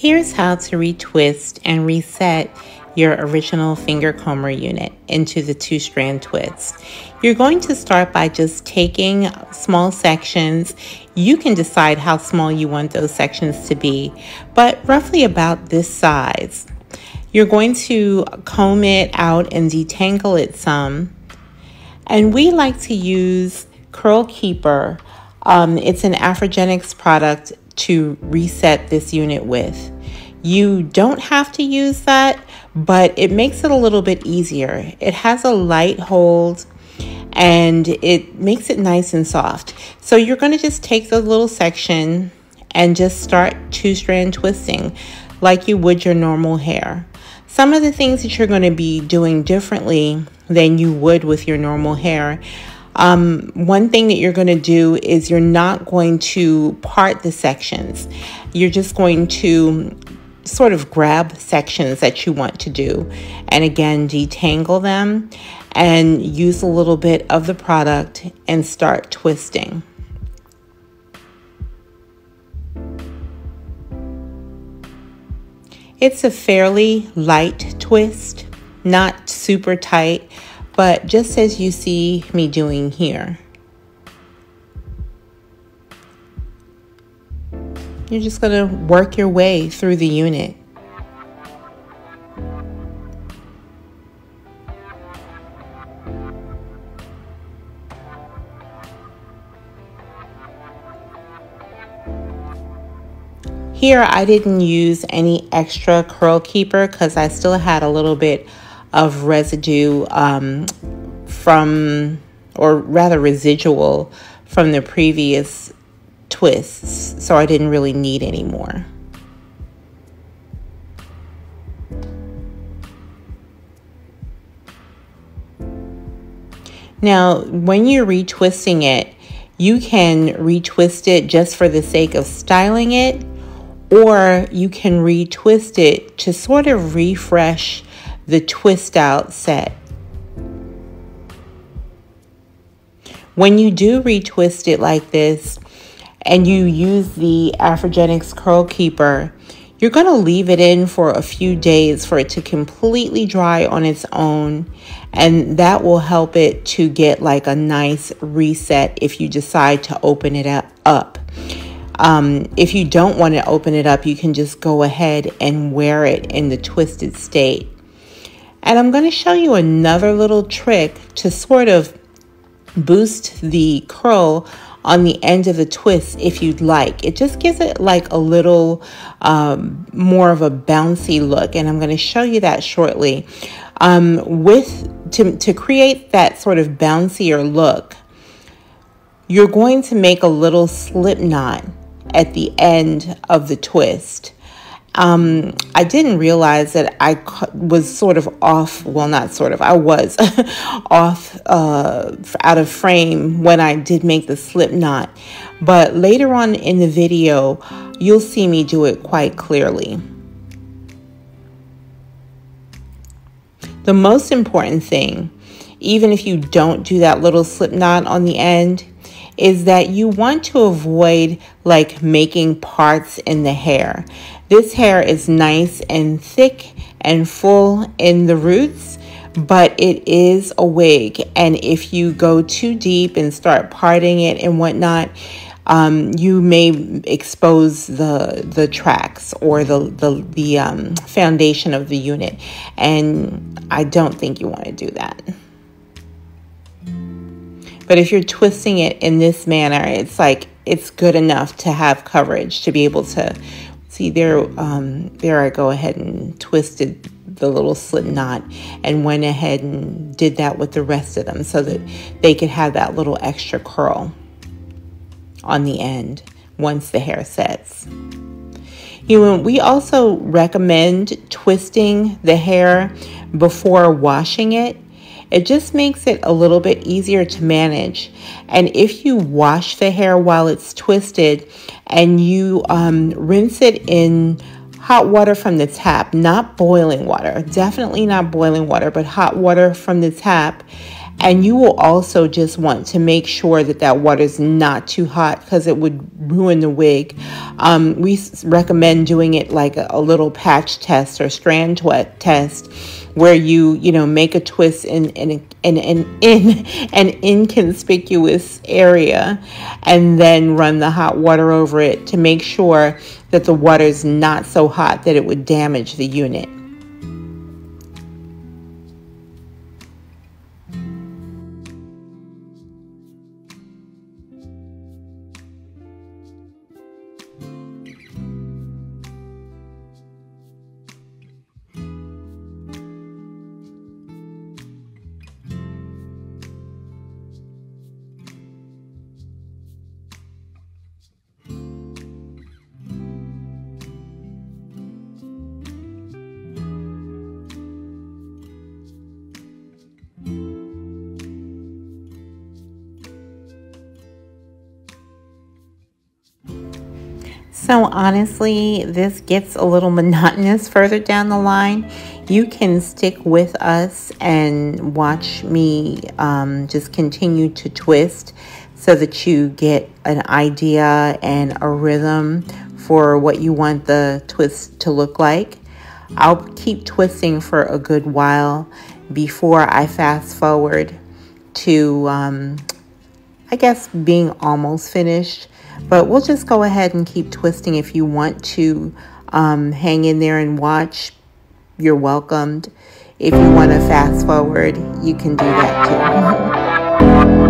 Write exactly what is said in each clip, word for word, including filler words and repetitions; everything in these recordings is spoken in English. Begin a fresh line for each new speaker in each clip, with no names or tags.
Here's how to retwist and reset your original finger comber unit into the two strand twist. You're going to start by just taking small sections. You can decide how small you want those sections to be, but roughly about this size. You're going to comb it out and detangle it some. And we like to use Curl Keeper. Um, it's an Afrogenics product to reset this unit with. You don't have to use that, but it makes it a little bit easier. It has a light hold and it makes it nice and soft. So you're going to just take the little section and just start two strand twisting like you would your normal hair. Some of the things that you're going to be doing differently than you would with your normal hair. Um, one thing that you're going to do is you're not going to part the sections. You're just going to sort of grab sections that you want to do and again detangle them and use a little bit of the product and start twisting. It's a fairly light twist, not super tight, but just as you see me doing here. You're just going to work your way through the unit. Here I didn't use any extra Curl Keeper because I still had a little bit of residue um, from, or rather residual from the previous twists, so I didn't really need any more. Now, when you're retwisting it, you can retwist it just for the sake of styling it, or you can retwist it to sort of refresh the twist out set. When you do retwist it like this and you use the Afrogenics Curl Keeper, you're going to leave it in for a few days for it to completely dry on its own, and that will help it to get like a nice reset if you decide to open it up. Um, if you don't want to open it up, you can just go ahead and wear it in the twisted state. And I'm going to show you another little trick to sort of boost the curl on the end of the twist if you'd like. It just gives it like a little um, more of a bouncy look, and I'm going to show you that shortly. Um, with to, to create that sort of bouncier look, you're going to make a little slip knot at the end of the twist. Um, I didn't realize that I was sort of off, well, not sort of, I was off, uh, out of frame when I did make the slip knot. But later on in the video, you'll see me do it quite clearly. The most important thing, even if you don't do that little slip knot on the end, is that you want to avoid like making parts in the hair. This hair is nice and thick and full in the roots, but it is a wig. And if you go too deep and start parting it and whatnot, um, you may expose the the tracks or the, the, the um, foundation of the unit. And I don't think you want to do that. But if you're twisting it in this manner, it's like it's good enough to have coverage to be able to see there. Um, there I go ahead and twisted the little slip knot and went ahead and did that with the rest of them so that they could have that little extra curl on the end once the hair sets. You know, we also recommend twisting the hair before washing it. It just makes it a little bit easier to manage. And if you wash the hair while it's twisted and you um, rinse it in hot water from the tap, not boiling water, definitely not boiling water, but hot water from the tap, And you will also just want to make sure that that water is not too hot because it would ruin the wig. Um, we recommend doing it like a, a little patch test or strand tw- test, where you, you know, make a twist in, in, in, in, in an inconspicuous area and then run the hot water over it to make sure that the water is not so hot that it would damage the unit. So honestly, this gets a little monotonous further down the line. You can stick with us and watch me um, just continue to twist so that you get an idea and a rhythm for what you want the twist to look like. I'll keep twisting for a good while before I fast forward to, um, I guess, being almost finished. But we'll just go ahead and keep twisting. If you want to um, hang in there and watch, you're welcomed. If you want to fast forward, you can do that too.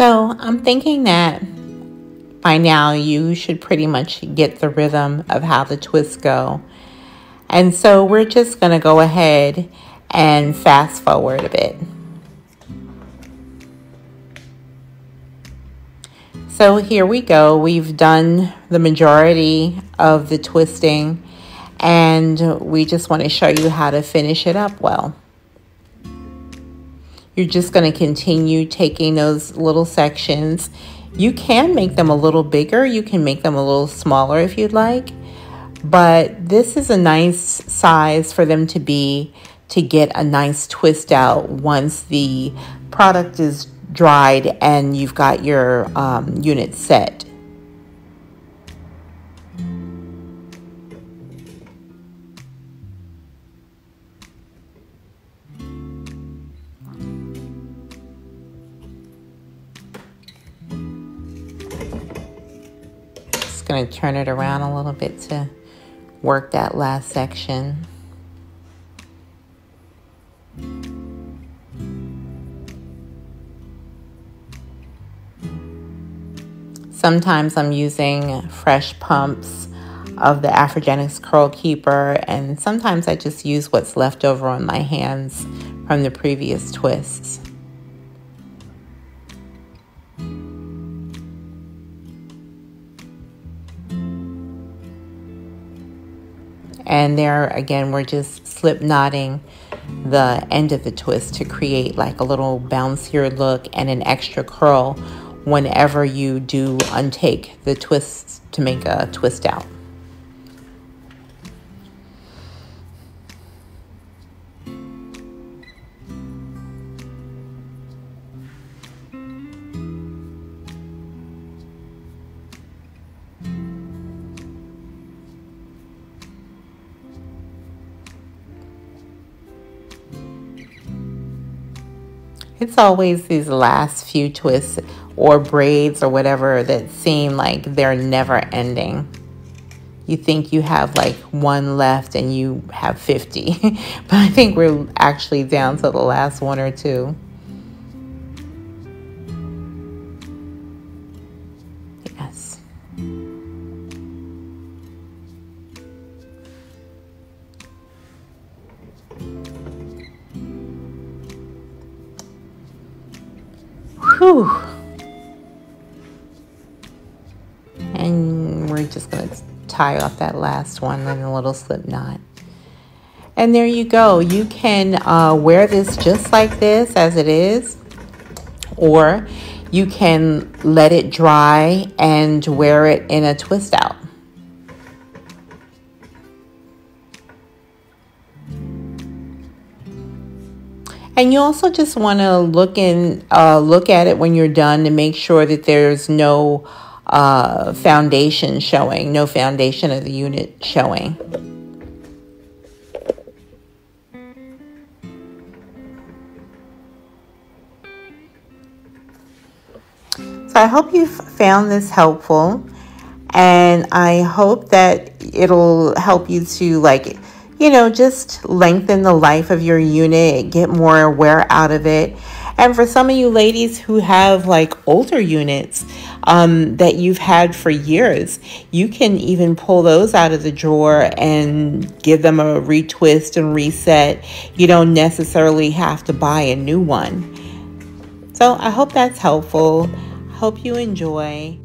So I'm thinking that by now you should pretty much get the rhythm of how the twists go. And so we're just going to go ahead and fast forward a bit. So here we go. We've done the majority of the twisting, and we just want to show you how to finish it up well. You're just going to continue taking those little sections. You can make them a little bigger. You can make them a little smaller if you'd like. But this is a nice size for them to be, to get a nice twist out once the product is dried and you've got your um, unit set. Just going to turn it around a little bit to work that last section. Sometimes I'm using fresh pumps of the Afrogenics Curl Keeper, and sometimes I just use what's left over on my hands from the previous twists. And there again, we're just slip knotting the end of the twist to create like a little bouncier look and an extra curl whenever you do untake the twists to make a twist out. It's always these last few twists or braids or whatever that seem like they're never ending. You think you have like one left and you have fifty, but I think we're actually down to the last one or two. Yes. Whew. And we're just going to tie off that last one in a little slip knot. And there you go. You can uh, wear this just like this as it is, or you can let it dry and wear it in a twist out. And you also just want to look in, uh, look at it when you're done to make sure that there's no uh, foundation showing, no foundation of the unit showing. So I hope you've found this helpful, and I hope that it'll help you to, like, you know, just lengthen the life of your unit, get more wear out of it. And for some of you ladies who have like older units um, that you've had for years, you can even pull those out of the drawer and give them a retwist and reset. You don't necessarily have to buy a new one. So I hope that's helpful. I hope you enjoy.